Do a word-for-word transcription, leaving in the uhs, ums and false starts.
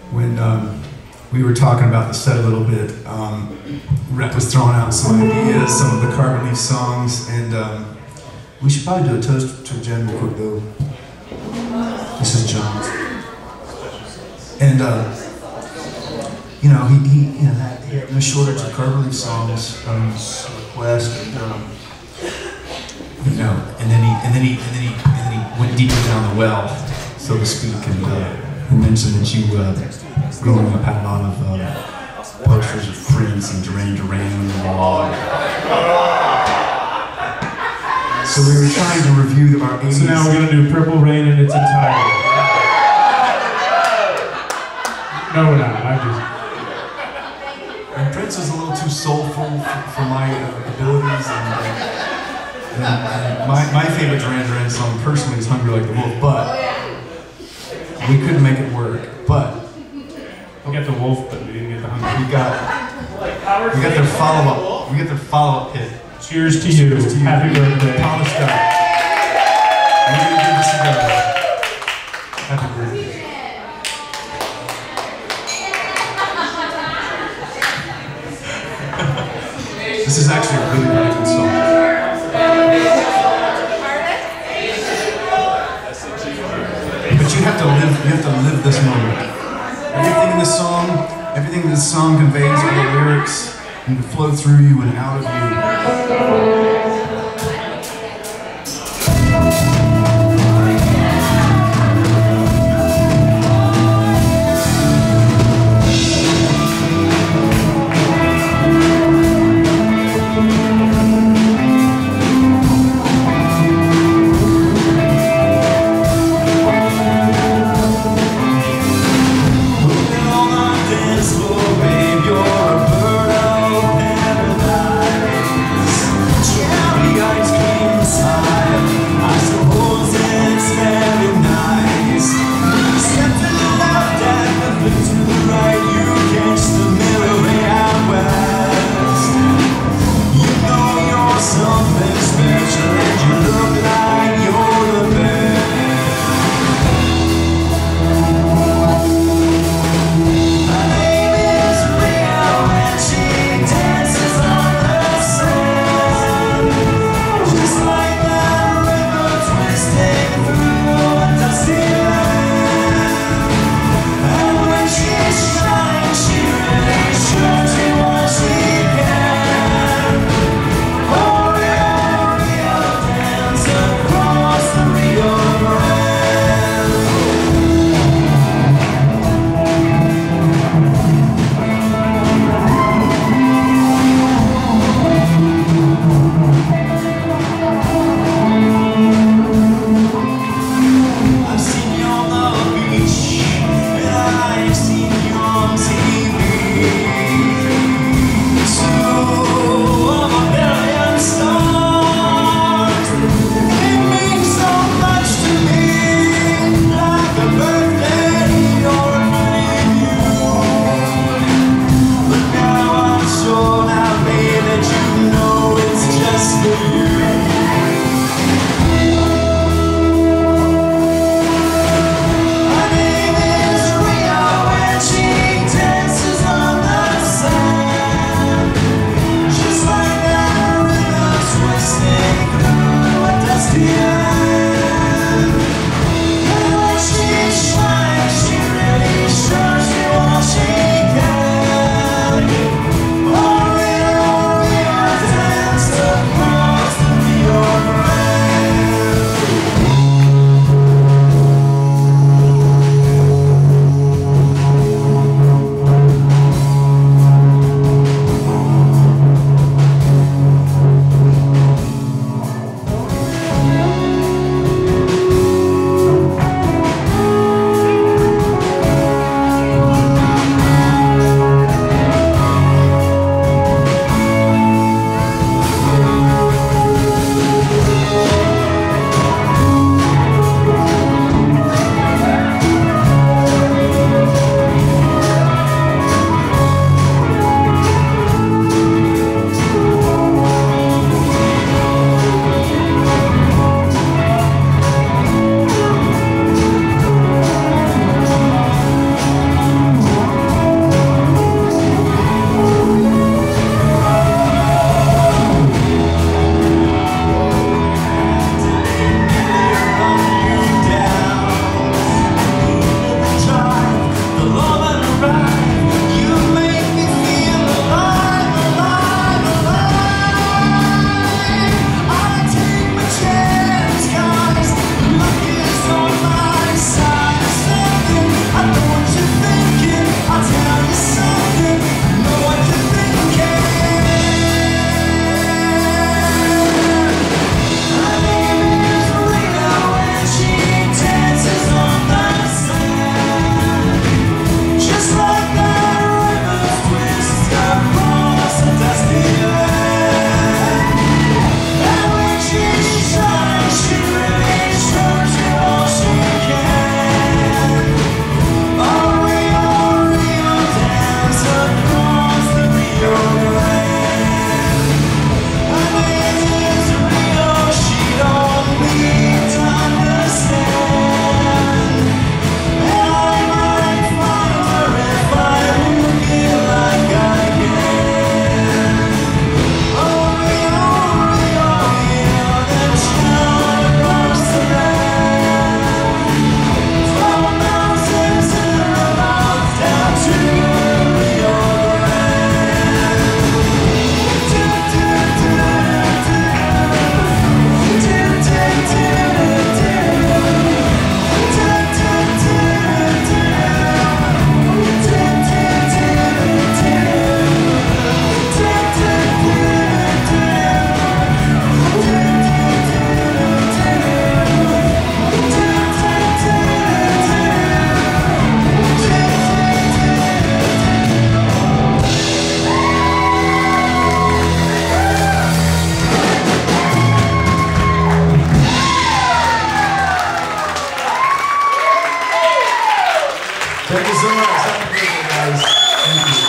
when um, we were talking about the set a little bit, um, Rhett was throwing out some ideas, some of the Carbon Leaf songs, and um, we should probably do a toast to Jen real quick though. This is John's. And uh, you know, he, he, you know, had, he had no shortage of Carbon Leaf songs on his request, and um, you know, and then he, and then he, and then he, and then he went deeper down the well, so to speak, and uh, he mentioned that you, uh, growing up, had a lot of uh, posters of Prince and Duran Duran on the wall. So we were trying to review our eighties. So now we're going to do Purple Rain in its entirety. No, we're not. I just... And Prince was a little too soulful for, for my uh, abilities, and, uh, and, and my, my favorite Duran Duran song personally is Hungry Like the Wolf, but we couldn't make it work. But we got the wolf, but we didn't get the hungry. We got, we got their follow-up. We got their follow-up hit. Cheers to you. Cheers to you. Happy birthday. Polished up. We're gonna give this together. Happy birthday. This is actually a really, really good song. But you have to live. You have to live this moment. Everything in the song, everything in the song conveys, all the lyrics, and to flow through you and out of you. Yeah. Thank you so much. Happy birthday, guys. Thank you.